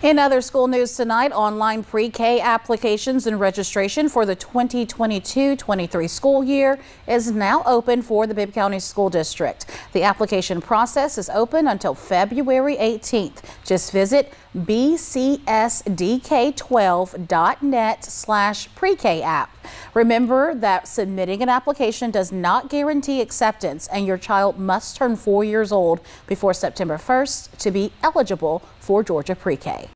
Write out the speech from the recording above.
In other school news tonight, online pre-K applications and registration for the 2022-23 school year is now open for the Bibb County School District. The application process is open until February 18th. Just visit bcsdk12.net/pre-K app. Remember that submitting an application does not guarantee acceptance, and your child must turn 4 years old before September 1st to be eligible for Georgia pre-K.